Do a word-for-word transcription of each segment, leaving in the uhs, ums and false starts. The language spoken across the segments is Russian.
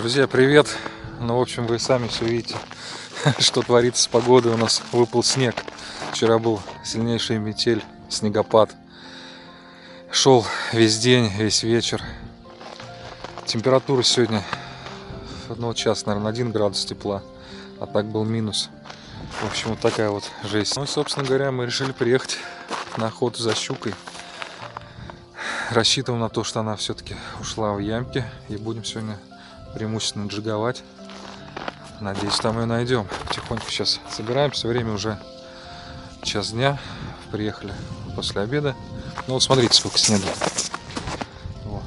Друзья, привет! Ну, в общем, вы сами все видите, что творится с погодой. У нас выпал снег. Вчера был сильнейшая метель, снегопад. Шел весь день, весь вечер. Температура сегодня, ну, сейчас, наверное, один градус тепла, а так был минус. В общем, вот такая вот жесть. Ну, и, собственно говоря, мы решили приехать на охоту за щукой. Рассчитываем на то, что она все-таки ушла в ямки, и будем сегодня преимущественно джиговать. Надеюсь, там ее найдем. Потихоньку сейчас собираемся. Время уже час дня. Приехали после обеда. Ну вот смотрите, сколько снега. Во.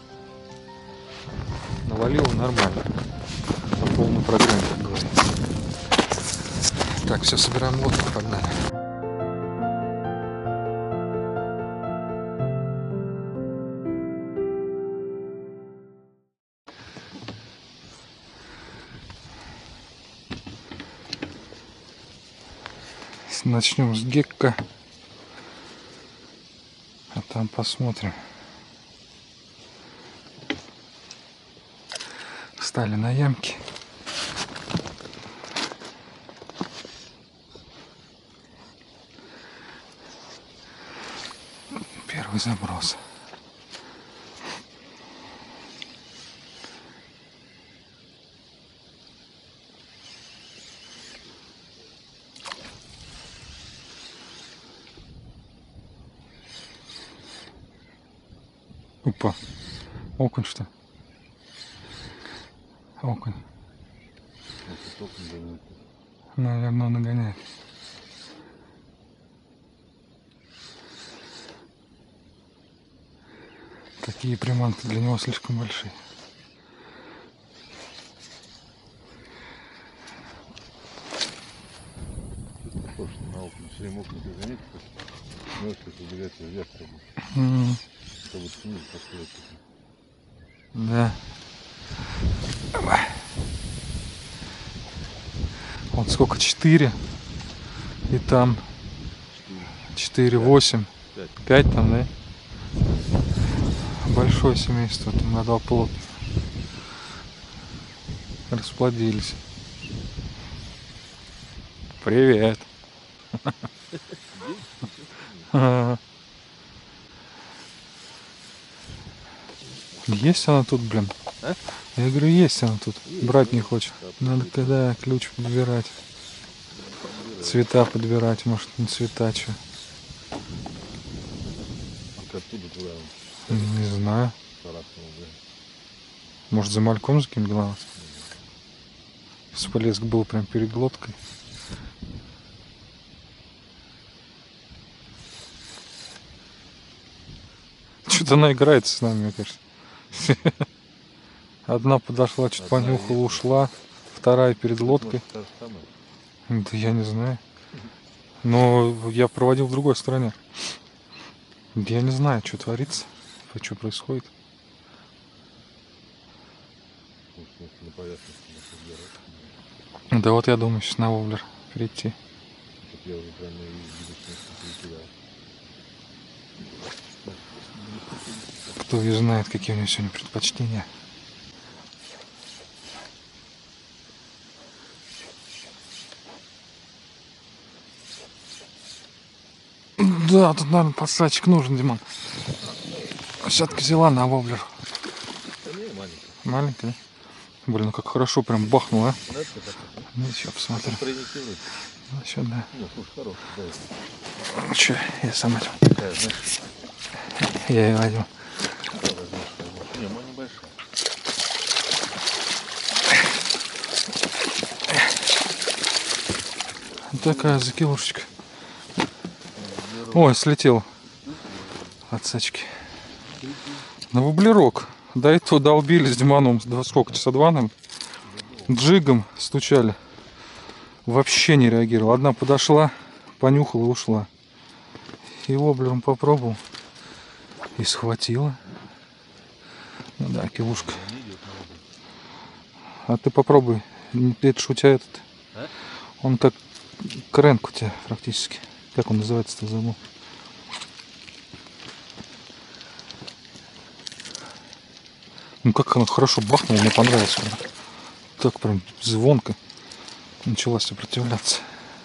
Навалило нормально. По полной программе, как говорится. Так, все, собираем лодку, погнали. Начнем с гекка, а там посмотрим. Встали на ямки. Первый заброс. Опа, окунь что? Окунь. Наверное, нагоняет. Такие приманки для него слишком большие. Похож на окунь, все время окунь заметил, нос как убегается вверх, как будто снизу подходит. Да. Вот сколько? Четыре. И там четыре, восемь. Пять там, да? Большое семейство. Там надо плод. Расплодились. Привет. Есть она тут, блин? А? Я говорю, есть она тут. Есть, брать да? не хочет. Надо когда ключ подбирать. Подбирать. Цвета подбирать, может, не цвета, что. А оттуда туда? Не знаю. Царапнул, да? Может, за мальком за кем гналась? Всплеск был прям перед лодкой. Что-то она играется с нами, мне кажется. Одна подошла, что-то понюхала, ушла. Вторая перед лодкой. Да я не знаю. Но я проводил в другой стороне. Я не знаю, что творится, что происходит. Да вот я думаю, сейчас на воблер перейти. Кто ее знает, какие у него сегодня предпочтения. Да, тут, наверное, подсадчик нужен, Димон. Все-таки взяла на воблер. Маленькая. Маленькая, да? Блин, ну как хорошо прям бахнуло, а? Ну еще посмотрим. Ну еще, да. Ну что, я сам возьму. Я ее возьму. Не, мы небольшая. Такая закилушечка. Ой, слетел. Отсачки. На воблерок. До этого долбили с Диманом. Да сколько? Часа два нам? Джигом стучали. Вообще не реагировал. Одна подошла, понюхала и ушла. И воблером попробовал. И схватила. Ну да, килушка. А ты попробуй. Это ж у тебя этот. Он как крэнк у тебя практически. Как он называется-то, забыл. Ну как она хорошо бахнула, мне понравилось. Когда. Так прям звонко начала сопротивляться.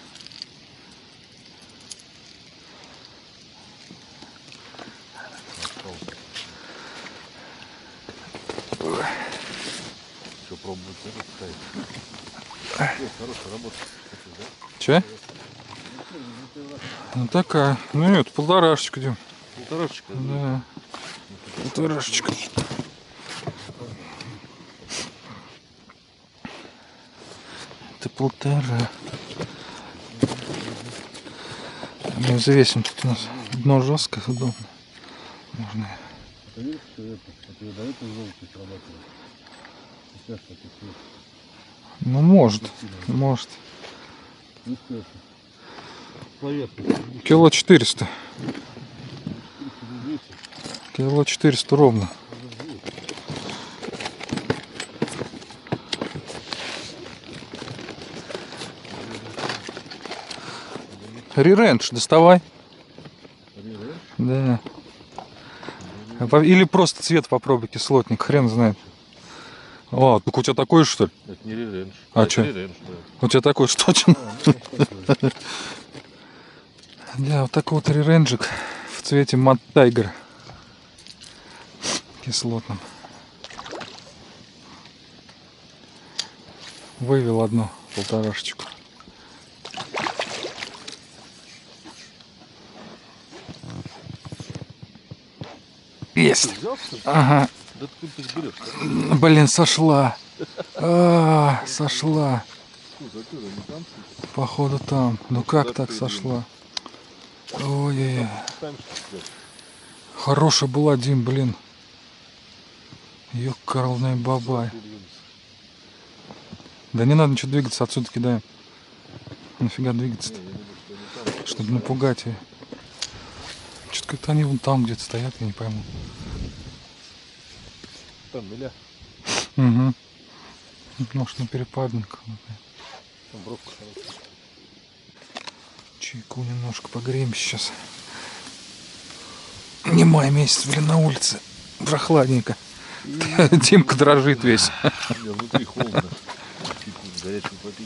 Что, пробовать это ставить? Хорошая работа. Че? Ну такая. Ну нет, полторашечка, Дим. Полторашечка? Да. Полторашечка. Это полтора. Мы взвесим, тут у нас дно жесткое, удобно. Можно. Ты видишь, что это? Это до этого желтый срабатывает. Сейчас так и свет. Ну может, может. Кило четыреста. Кило четыреста ровно. Ререндж доставай. Да. Или просто цвет попробуй, кислотник, хрен знает. А, так у тебя такой, что ли? Это не ререндж. А что? У тебя такой что точно? Да, вот такой вот реренджик в цвете Mad Tiger. Кислотным. Вывел одну полторашечку. Есть. Ага. Да ты берешь. Блин, сошла. А, сошла. Походу там. Ну как так сошла? Ой-ой-ой. Хорошая была, Дим, блин. Ёкарный бабай. Да не надо ничего двигаться, отсюда кидаем. Нафига двигаться-то? Чтобы напугать ее. Что-то как-то они вон там где-то стоят, я не пойму. Там миля. Угу. Может на перепадниках. Там бровка хорошая. Чайку немножко погреем сейчас. Не май месяц, блин, на улице. Прохладненько. Димка дрожит весь. Не, внутри холодно. Горячий попить.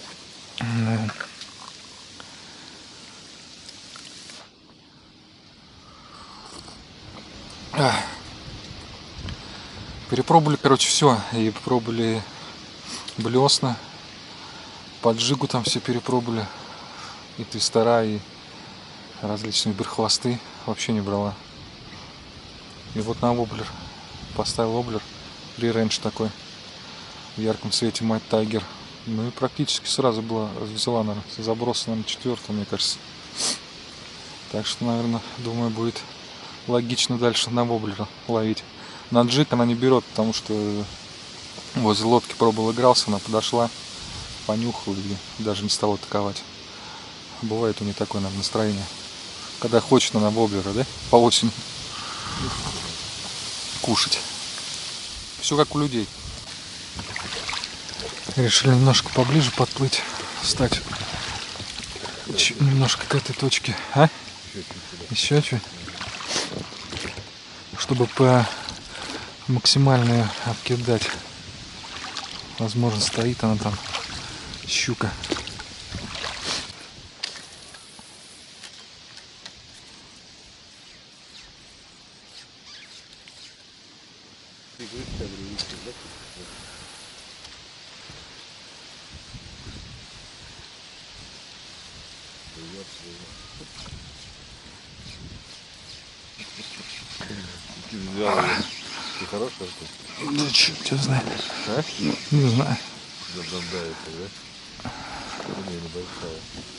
Перепробовали, короче, все. И пробовали блесна. Поджигу там все перепробовали. И твистера, и различные берхвосты. Вообще не брала. И вот на воблер. Поставил воблер. Ререндж такой. В ярком цвете Mad Tiger. Ну и практически сразу была, взяла, наверное, заброс, наверное, четвертого, мне кажется. Так что, наверное, думаю, будет логично дальше на воблера ловить. На джиг она не берет, потому что возле лодки пробовал, игрался, она подошла, понюхала и даже не стала атаковать. Бывает у нее такое, наверное, настроение. Когда хочет она воблера, да? По осени. Кушать. Все как у людей. Решили немножко поближе подплыть, встать Ч немножко к этой точке. А? Еще чуть. Чтобы по максимальную обкидать. Возможно, стоит она там, щука. Ты хорошая? Да черт тебя знает. А? Не знаю. Забавляется, да? Не, небольшая.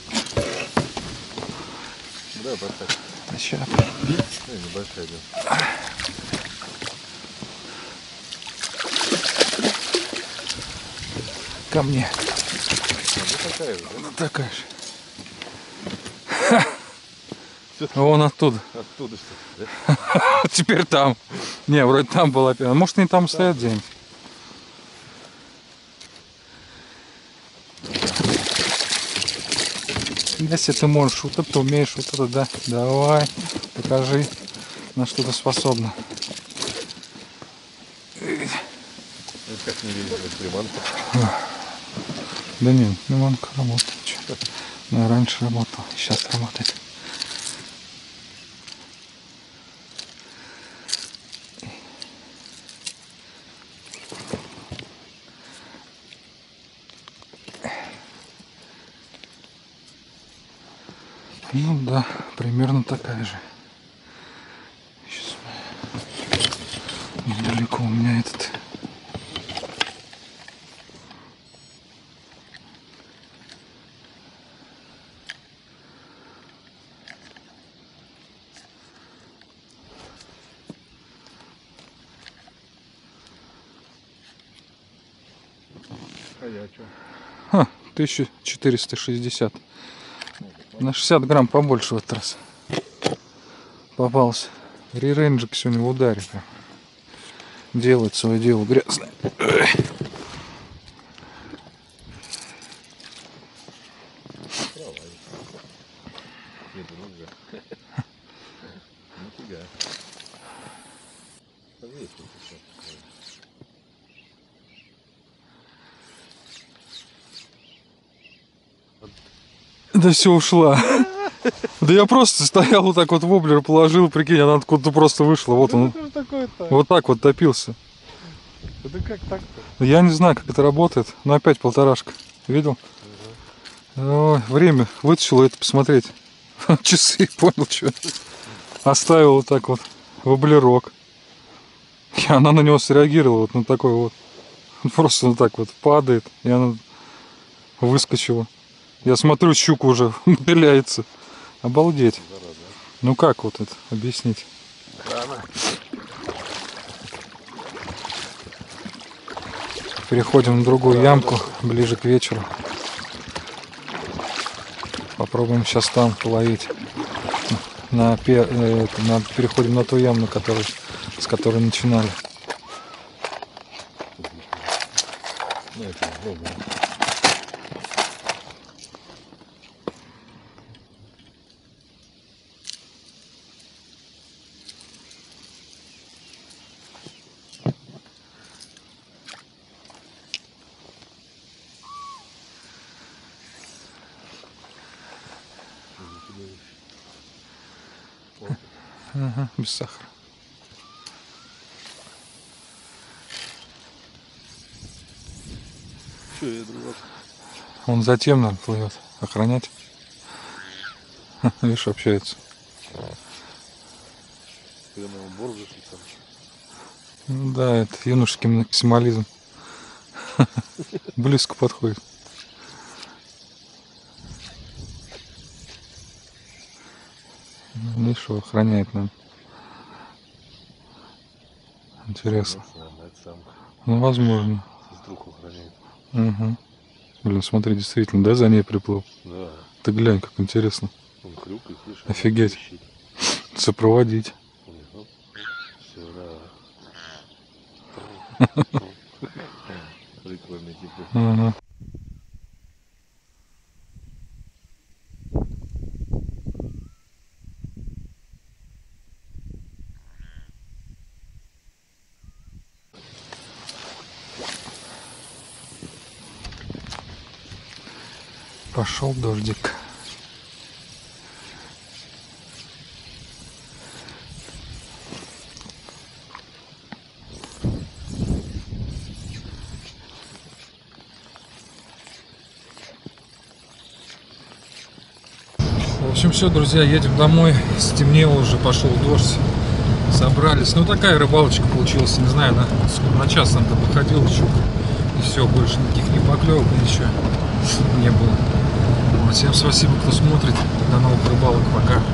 Да, большая. А сейчас. Не, небольшая, да. Ко мне. Ну такая же, да? Ну такая же. Вон оттуда. Оттуда что-то, да? Теперь там. Не, вроде там была. Может, они там стоят где-нибудь. Если ты можешь, вот это умеешь, вот это, да. Давай, покажи, на что ты способна. Как не видно, приманка. Да нет, приманка работает. Чё? Ну, раньше работал, сейчас работает. Ну да, примерно такая же. Сейчас недалеко у меня этот. А я что? Ха, тысяча четыреста шестьдесят. На шестьдесят грамм побольше в этот раз попался. Реренджик сегодня в ударе прям. Делает свое дело грязное. Нет, нельзя. Нифига. Повесил сейчас. Да все, ушла. Да я просто стоял вот так вот, воблер положил, прикинь, она откуда-то просто вышла. Вот он. Ну, такое-то. Вот так вот топился. Это как так-то? Я не знаю, как это работает, но опять полторашка. Видел? Ой, время вытащил это посмотреть. Часы, понял, что. Оставил вот так вот воблерок. И она на него среагировала, вот на такой вот. Просто вот так вот падает, и она выскочила. Я смотрю, щука уже пыляется. Обалдеть. Ну как вот это объяснить? Переходим на другую ямку, ближе к вечеру. Попробуем сейчас там половить. На, э, на, переходим на ту яму, которую, с которой начинали. Ну, это добро. Ага, без сахара. Что я другой? Он затем, наверное, плывет. Охранять. Видишь, общается. Когда на убор зашли там. Ну да, это юношеский максимализм. Близко подходит. Ну что, охраняет нам. Интересно. Ну, возможно. Сеструху охраняет. Угу. Блин, смотри, действительно, да, за ней приплыл? Да. Ты глянь, как интересно. Он хрюкает, слышишь? Офигеть. Сопроводить. Все, да. Прикольный тип. Ага. Пошел дождик. В общем, все, друзья, едем домой. Стемнело уже, пошел дождь. Собрались. Ну, такая рыбалочка получилась, не знаю, на, на час там походил еще. И все, больше никаких ни поклевок, ничего не было. Вот, всем спасибо, кто смотрит. До новых рыбалок. Пока.